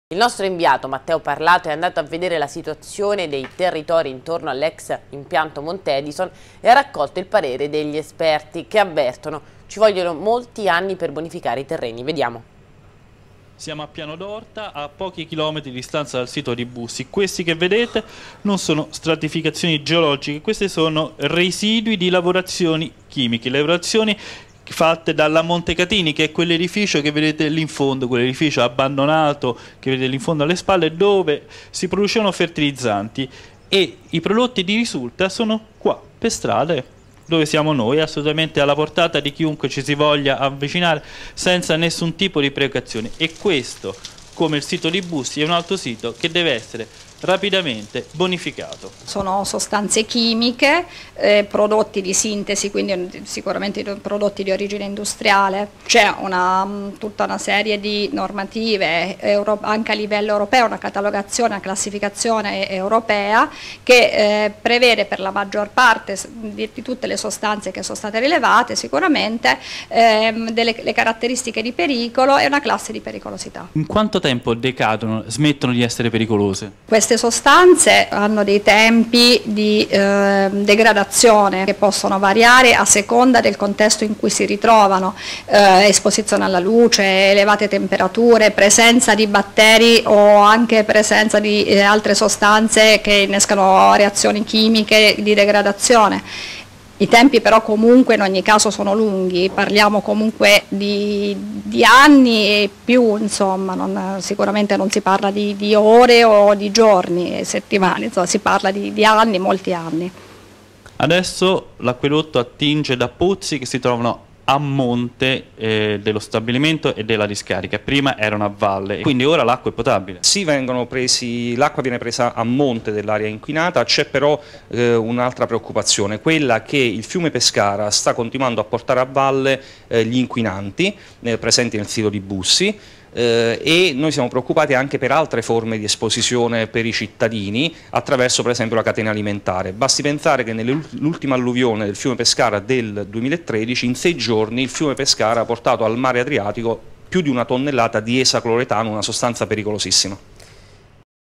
Il nostro inviato Matteo Parlato è andato a vedere la situazione dei territori intorno all'ex impianto Monte Edison e ha raccolto il parere degli esperti che avvertono: ci vogliono molti anni per bonificare i terreni. Vediamo. Siamo a Piano d'Orta, a pochi chilometri di distanza dal sito di Bussi. Questi che vedete non sono stratificazioni geologiche, questi sono residui di lavorazioni chimiche, lavorazioni fatte dalla Montecatini, che è quell'edificio che vedete lì in fondo, quell'edificio abbandonato che vedete lì in fondo alle spalle, dove si producevano fertilizzanti, e i prodotti di risulta sono qua, per strade, dove siamo noi, assolutamente alla portata di chiunque ci si voglia avvicinare, senza nessun tipo di precauzione. E questo, come il sito di Bussi, è un altro sito che deve essere rapidamente bonificato. Sono sostanze chimiche, prodotti di sintesi, quindi sicuramente prodotti di origine industriale. C'è tutta una serie di normative anche a livello europeo, una catalogazione, una classificazione europea che prevede per la maggior parte di tutte le sostanze che sono state rilevate sicuramente le caratteristiche di pericolo e una classe di pericolosità. In quanto tempo decadono, smettono di essere pericolose? Queste sostanze hanno dei tempi di degradazione che possono variare a seconda del contesto in cui si ritrovano, esposizione alla luce, elevate temperature, presenza di batteri o anche presenza di altre sostanze che innescano reazioni chimiche di degradazione. I tempi però comunque in ogni caso sono lunghi, parliamo comunque di anni e più, insomma, sicuramente non si parla di ore o di giorni e settimane, insomma, si parla di anni, molti anni. Adesso l'acquedotto attinge da pozzi che si trovano a monte dello stabilimento e della discarica. Prima erano a valle, quindi ora l'acqua è potabile. Sì, l'acqua viene presa a monte dell'area inquinata. C'è però un'altra preoccupazione, quella che il fiume Pescara sta continuando a portare a valle gli inquinanti presenti nel sito di Bussi. E noi siamo preoccupati anche per altre forme di esposizione per i cittadini attraverso per esempio la catena alimentare. Basti pensare che nell'ultima alluvione del fiume Pescara del 2013 in 6 giorni il fiume Pescara ha portato al mare Adriatico più di 1 tonnellata di esacloretano, una sostanza pericolosissima.